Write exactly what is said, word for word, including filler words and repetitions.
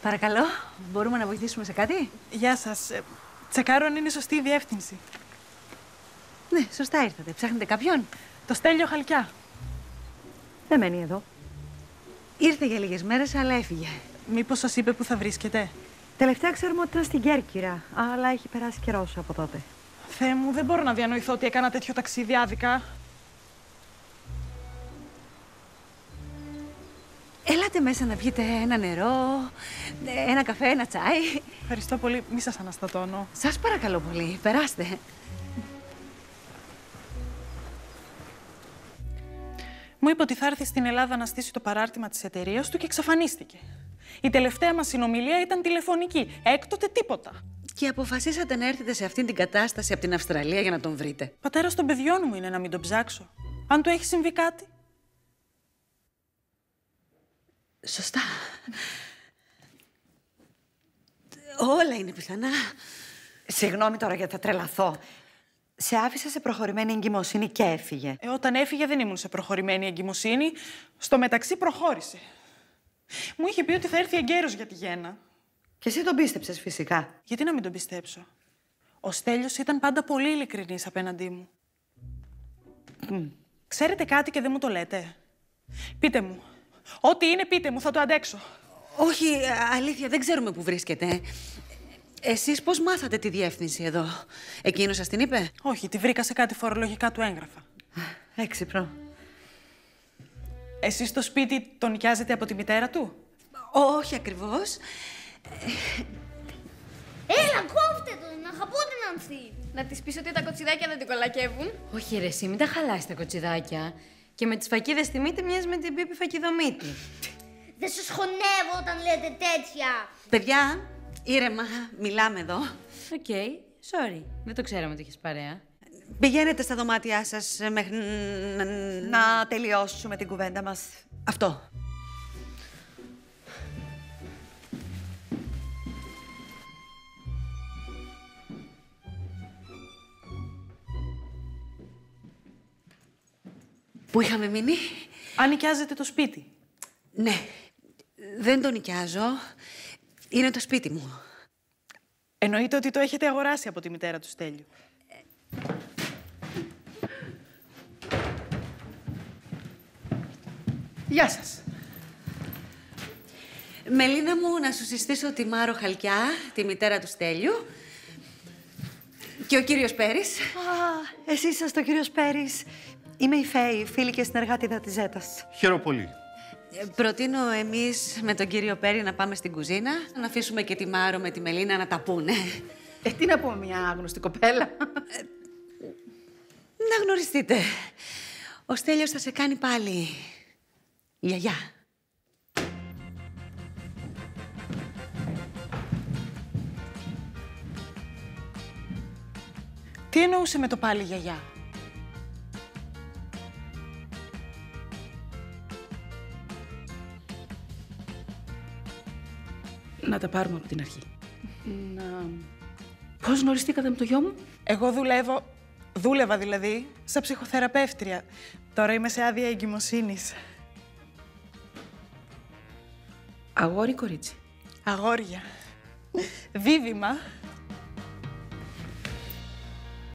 Παρακαλώ, μπορούμε να βοηθήσουμε σε κάτι? Γεια σας. Τσεκάρω αν είναι σωστή η διεύθυνση. Ναι, σωστά ήρθατε. Ψάχνετε κάποιον? Το Στέλιο Χαλκιά. Δεν μένει εδώ. Ήρθε για λίγες μέρες, αλλά έφυγε. Μήπως σας είπε που θα βρίσκεται? Τελευταία ξέρουμε ότι ήταν στην Κέρκυρα, αλλά έχει περάσει καιρός από τότε. Θεέ μου, δεν μπορώ να διανοηθώ ότι έκανα τέτοιο ταξίδι άδικα. Έλατε μέσα να πιείτε ένα νερό, ένα καφέ, ένα τσάι. Ευχαριστώ πολύ. Μη σας αναστατώνω. Σας παρακαλώ πολύ, περάστε. Μου είπε ότι θα έρθει στην Ελλάδα να στήσει το παράρτημα της εταιρείας του και εξαφανίστηκε. Η τελευταία μας συνομιλία ήταν τηλεφωνική. Έκτοτε τίποτα. Και αποφασίσατε να έρθετε σε αυτήν την κατάσταση από την Αυστραλία για να τον βρείτε. Πατέρας των παιδιών μου είναι να μην τον ψάξω. Αν του έχει συμβεί κάτι. Σωστά. Όλα είναι πιθανά. Συγγνώμη τώρα γιατί θα τρελαθώ. Σε άφησε σε προχωρημένη εγκυμοσύνη και έφυγε. Ε, όταν έφυγε δεν ήμουν σε προχωρημένη εγκυμοσύνη. Στο μεταξύ προχώρησε. Μου είχε πει ότι θα έρθει εγκαίρος για τη γέννα. Και εσύ τον πίστεψες φυσικά. Γιατί να μην τον πιστέψω? Ο Στέλιος ήταν πάντα πολύ ειλικρινής απέναντί μου. Mm. Ξέρετε κάτι και δεν μου το λέτε? Πείτε μου. Ό,τι είναι πείτε μου, θα το αντέξω. Όχι, αλήθεια, δεν ξέρουμε που βρίσκεται. Εσείς πώς μάθατε τη διεύθυνση εδώ? Εκείνος σας την είπε? Όχι, τη βρήκα σε κάτι φορολογικά του έγγραφα. Έξυπνο. Εσείς στο σπίτι τον νοικιάζετε από τη μητέρα του? Όχι ακριβώς. Έλα, κόφτε τον, να χαπώ την Ανθή. Να της πεις ότι τα κοτσιδάκια δεν την κολακεύουν. Όχι ρε εσύ, μην τα χαλάσει τα κοτσιδάκια. Και με τις φακίδες στη μύτη μοιάζει με την Πίπη Φακιδομύτη. Δεν σας χωνεύω όταν λέτε τέτοια. Παιδιά, ήρεμα, μιλάμε εδώ. Οκ, okay, sorry. Δεν το ξέραμε ότι είχες παρέα. Πηγαίνετε στα δωμάτια σας μέχρι να... Να τελειώσουμε την κουβέντα μας. Αυτό. Πού είχαμε μείνει? Αν νοικιάζετε το σπίτι. Ναι. Δεν το νοικιάζω. Είναι το σπίτι μου. Εννοείται ότι το έχετε αγοράσει από τη μητέρα του Στέλιου. Γεια σας. Μελίνα μου, να σου συστήσω τη Μάρο Χαλκιά, τη μητέρα του Στέλιου. Και ο κύριος Πέρης. Α, εσύ είσαστε ο κύριος Πέρης. Είμαι η Φέη, φίλη και συνεργάτηδα της Ζέτας. Χαίρομαι πολύ. Ε, προτείνω εμείς με τον κύριο Πέρη να πάμε στην κουζίνα, να αφήσουμε και τη Μάρο με τη Μελίνα να τα πούνε. Ε, τι να πούμε μια άγνωστη κοπέλα. Ε, να γνωριστείτε. Ο Στέλιος θα σε κάνει πάλι γιαγιά. Τι εννοούσε με το πάλι γιαγιά? Να τα πάρουμε από την αρχή. Να... Πώς γνωριστήκατε με το γιο μου? Εγώ δουλεύω, δούλευα δηλαδή, σαν ψυχοθεραπεύτρια. Τώρα είμαι σε άδεια εγκυμοσύνης. Αγόρι, κορίτσι. Αγόρια. Δίδυμα.